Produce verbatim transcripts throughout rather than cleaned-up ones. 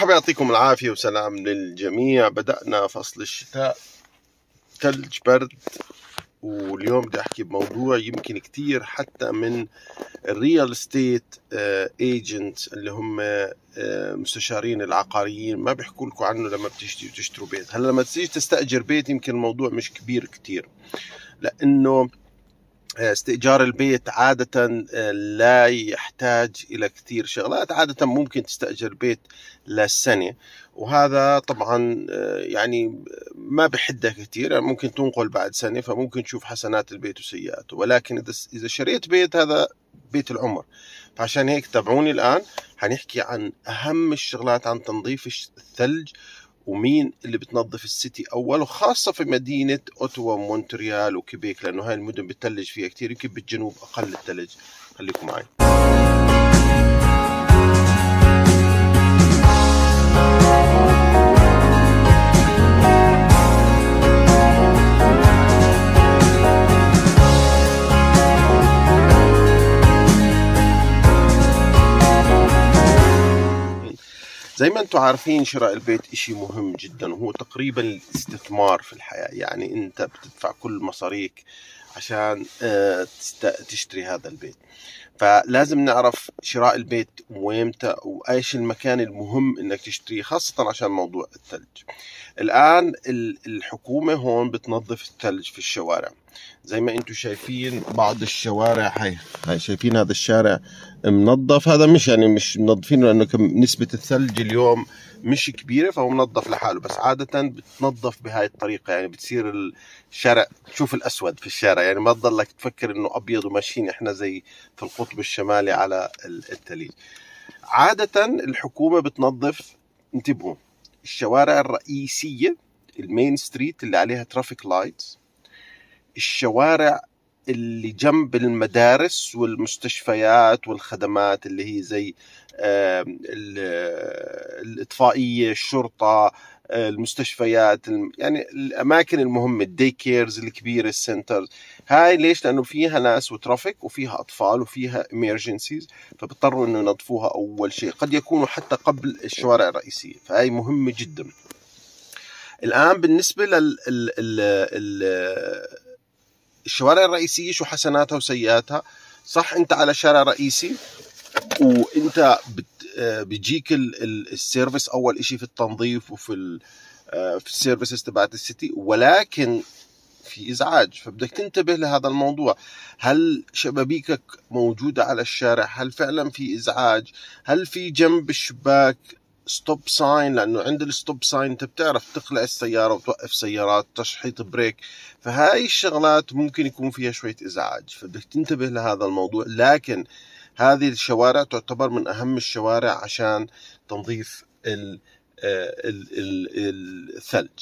مرحبا، يعطيكم العافية وسلام للجميع. بدأنا فصل الشتاء، ثلج، برد، واليوم بدي أحكي بموضوع يمكن كتير حتى من الريال استيت ايجنت اللي هم آه، مستشارين العقاريين ما بيحكوا لكم عنه لما بتشتروا تشتروا بيت. هلا لما تيجي تستأجر بيت يمكن الموضوع مش كبير كتير، لأنه استئجار البيت عادة لا يحتاج إلى كثير شغلات. عادة ممكن تستأجر بيت للسنة، وهذا طبعا يعني ما بحدك كثير، يعني ممكن تنقل بعد سنة، فممكن تشوف حسنات البيت وسيئاته. ولكن إذا شريت بيت، هذا بيت العمر. فعشان هيك تابعوني الآن، حنحكي عن أهم الشغلات عن تنظيف الثلج، ومين اللي بتنظف السيتي أول، وخاصة في مدينة أوتوا ومونتريال وكيبيك، لأنه هاي المدن بتثلج فيها كتير، يمكن بالجنوب أقل الثلج. خليكم معي. زي ما انتم عارفين، شراء البيت اشي مهم جدا، وهو تقريبا الاستثمار في الحياة. يعني انت بتدفع كل مصاريك عشان تشتري هذا البيت، فلازم نعرف شراء البيت ويمتى وايش المكان المهم انك تشتريه، خاصة عشان موضوع الثلج. الان الحكومة هون بتنظف الثلج في الشوارع، زي ما انتم شايفين بعض الشوارع. هاي هاي شايفين هذا الشارع منظف، هذا مش يعني مش منظفينه لانه نسبة الثلج اليوم مش كبيرة فهو منظف لحاله، بس عادة بتنظف بهاي الطريقة. يعني بتصير الشارع تشوف الأسود في الشارع، يعني ما تضلك تفكر إنه أبيض وماشيين إحنا زي في القطب الشمالي على الثلج. عادة الحكومة بتنظف، انتبهوا، الشوارع الرئيسية، المين ستريت اللي عليها ترافيك لايتس، الشوارع اللي جنب المدارس والمستشفيات والخدمات اللي هي زي الإطفائية، الشرطة، المستشفيات، يعني الأماكن المهمة، الدي كيرز الكبيرة، السنترز. هاي ليش؟ لأنه فيها ناس وترافيك وفيها أطفال وفيها emergencies، فبضطروا إنه ينظفوها أول شيء، قد يكونوا حتى قبل الشوارع الرئيسية. فهاي مهمة جدا. الآن بالنسبة لل ال ال الشوارع الرئيسية، شو حسناتها وسيئاتها؟ صح، انت على شارع رئيسي وانت بيجيك السيرفيس اول اشي في التنظيف وفي في السيرفيسز تبعت السيتي، ولكن في ازعاج، فبدك تنتبه لهذا الموضوع. هل شبابيكك موجودة على الشارع؟ هل فعلا في ازعاج؟ هل في جنب الشباك ستوب ساين؟ لانه عند الستوب ساين انت بتعرف تقلع السياره وتوقف سيارات، تشحيط بريك. فهاي الشغلات ممكن يكون فيها شويه ازعاج، فبدك تنتبه لهذا الموضوع. لكن هذه الشوارع تعتبر من اهم الشوارع عشان تنظيف ال ال ال الثلج.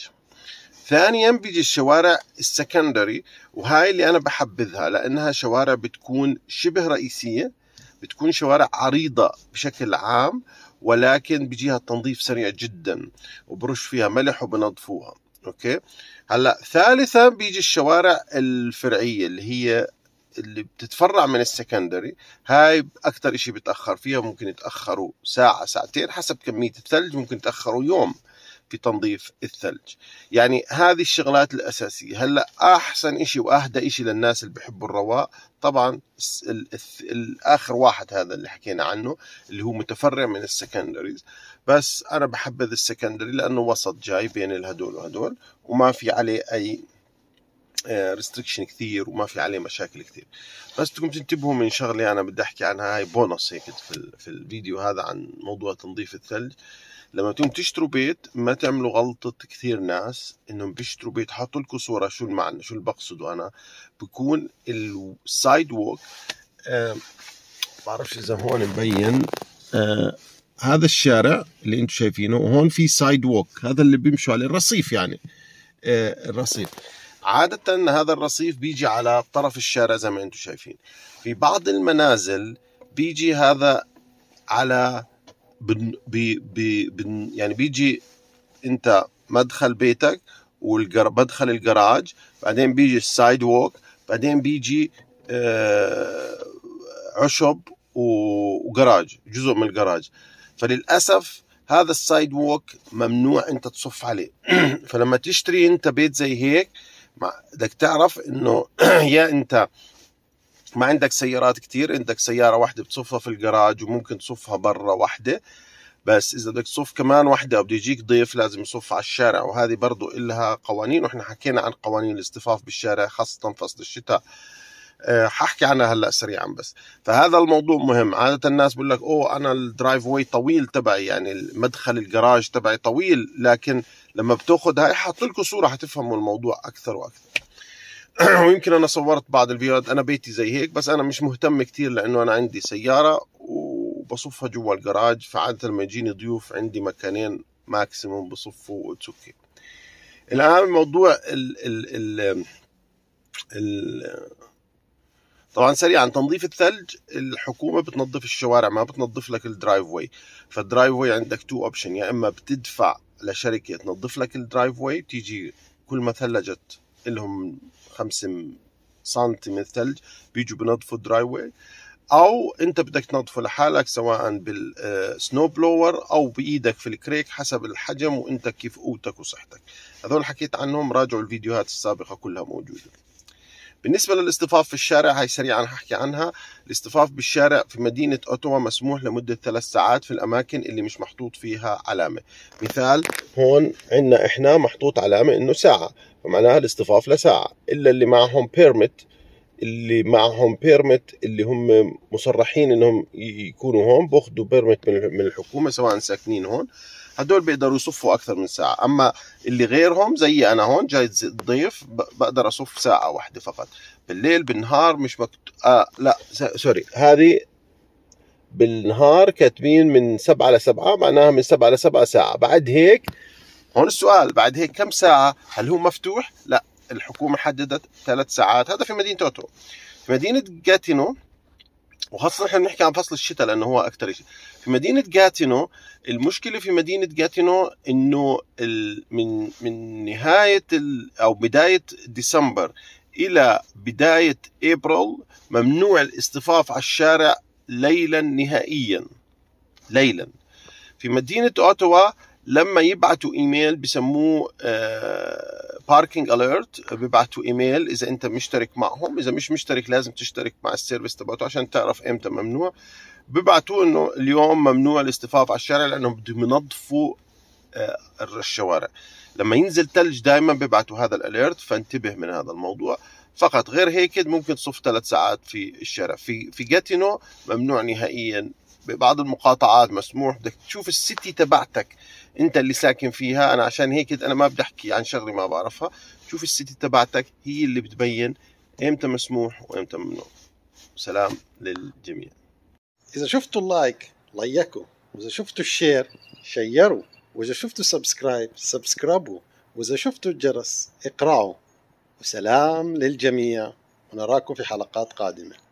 ثانيا بيجي الشوارع السكندري، وهاي اللي انا بحبذها لانها شوارع بتكون شبه رئيسيه، بتكون شوارع عريضه بشكل عام، ولكن بيجيها التنظيف سريع جدا، وبرش فيها ملح وبنظفوها. اوكي. هلا ثالثا بيجي الشوارع الفرعيه اللي هي اللي بتتفرع من السكندري. هاي اكثر اشي بتاخر فيها، ممكن يتاخروا ساعه ساعتين حسب كميه الثلج، ممكن يتاخروا يوم في تنظيف الثلج. يعني هذه الشغلات الأساسية. هلأ أحسن إشي وأهدى إشي للناس اللي بيحبوا الرواق طبعا الآخر واحد، هذا اللي حكينا عنه اللي هو متفرع من السكندريز. بس أنا بحبذ السكندري لأنه وسط جاي بين الهدول وهدول، وما في عليه أي ريستريكشن كثير، وما في عليه مشاكل كثير. بس بدكم تنتبهوا من شغلة أنا بدي أحكي عنها، هاي بونص هيك في في الفيديو هذا عن موضوع تنظيف الثلج. لما تقوم تشتروا بيت ما تعملوا غلطة كثير ناس انهم بيشتروا بيت حطوا لكم صورة. شو المعنى؟ شو اللي بقصده انا؟ بكون السايد ووك، آه بعرفش اذا هون مبين، آه هذا الشارع اللي انتم شايفينه، وهون في سايد ووك، هذا اللي بيمشوا عليه الرصيف، يعني آه الرصيف. عادة هذا الرصيف بيجي على طرف الشارع زي ما انتم شايفين. في بعض المنازل بيجي هذا على بن بي بي بن يعني بيجي انت مدخل بيتك ومدخل الجراج، بعدين بيجي السايد ووك، بعدين بيجي آه عشب وجراج، جزء من الجراج. فللأسف هذا السايد ووك ممنوع انت تصف عليه. فلما تشتري انت بيت زي هيك بدك تعرف انه يا انت ما عندك سيارات كتير، عندك سيارة واحدة بتصفها في الجراج وممكن تصفها برا واحدة، بس إذا بدك تصف كمان واحدة أو بده يجيك ضيف لازم يصف على الشارع، وهذه برضو إلها قوانين، وإحنا حكينا عن قوانين الاصطفاف بالشارع خاصة فصل الشتاء. أه ححكي عنها هلا سريعا بس. فهذا الموضوع مهم. عادة الناس بقول لك أوه أنا الدرايف واي طويل تبعي، يعني المدخل الجراج تبعي طويل، لكن لما بتاخذ هاي حاط لكم صورة حتفهموا الموضوع أكثر وأكثر. ويمكن أنا صورت بعض الفيديوهات أنا بيتي زي هيك، بس أنا مش مهتم كتير لأنه أنا عندي سيارة وبصفها جوا الجراج، فعادة لما يجيني ضيوف عندي مكانين ماكسيموم بصفوا وتسكي. الآن موضوع ال ال ال ال طبعا سريعا تنظيف الثلج، الحكومة بتنظف الشوارع ما بتنظف لك الدرايف واي. فالدرايف واي عندك تو اوبشن، يا اما بتدفع لشركة تنظف لك الدرايف واي، بتيجي كل ما ثلجت لهم خمسة سنتي من الثلج بيجوا بنظفوا الدرايف واي، او انت بدك تنظفه لحالك سواء بالسنو بلور او بايدك في الكريك حسب الحجم وانت كيف قوتك وصحتك. هذول حكيت عنهم، راجعوا الفيديوهات السابقة كلها موجودة. بالنسبة للاصطفاف في الشارع هاي سريعا حكي عنها. الاصطفاف بالشارع في مدينة أوتوا مسموح لمدة ثلاث ساعات في الأماكن اللي مش محطوط فيها علامة. مثال هون عندنا إحنا محطوط علامة إنه ساعة، فمعناها الاصطفاف لساعة، إلا اللي معهم بيرمت، اللي معهم بيرمت اللي هم مصرحين إنهم يكونوا هون بأخذوا بيرمت من الحكومة سواء ساكنين هون، هدول بيقدروا يصفوا أكثر من ساعة. أما اللي غيرهم زي أنا هون جاي ضيف بقدر أصف ساعة واحدة فقط. بالليل بالنهار مش مكتوب، آه لا سوري، هذه بالنهار كاتبين من سبعة لسبعة، معناها من سبعة لسبعة ساعة. بعد هيك هون السؤال، بعد هيك كم ساعة؟ هل هو مفتوح؟ لا، الحكومة حددت ثلاث ساعات. هذا في مدينة أوتو. في مدينة جاتينو، وخاصة نحن بنحكي عن فصل الشتاء لأنه هو أكثر شيء. في مدينة جاتينو المشكلة في مدينة جاتينو إنه من من نهاية أو بداية ديسمبر إلى بداية أبريل ممنوع الاصطفاف على الشارع ليلا نهائيا، ليلا. في مدينة أوتوا لما يبعتوا إيميل بسموه باركينج أليرت، بيبعتوا إيميل إذا أنت مشترك معهم، إذا مش مشترك لازم تشترك مع السيرفيس تبعته عشان تعرف إمتى ممنوع. بيبعتوا إنه اليوم ممنوع الاصطفاف على الشارع لأنهم بدهم ينظفوا الشوارع. لما ينزل ثلج دائما بيبعتوا هذا الأليرت، فانتبه من هذا الموضوع فقط. غير هيك ممكن تصف ثلاث ساعات في الشارع. في في جاتينو ممنوع نهائيا. ببعض المقاطعات مسموح. بدك تشوف السيتي تبعتك انت اللي ساكن فيها. انا عشان هيك انا ما بدي احكي عن شغله ما بعرفها. شوف السيتي تبعتك هي اللي بتبين امتى مسموح وامتى ممنوع. سلام للجميع. اذا شفتوا اللايك لايكوا، واذا شفتوا الشير شيروا، واذا شفتوا سبسكرايب سبسكرايبوا، واذا شفتوا الجرس اقرعوا. وسلام للجميع، ونراكم في حلقات قادمة.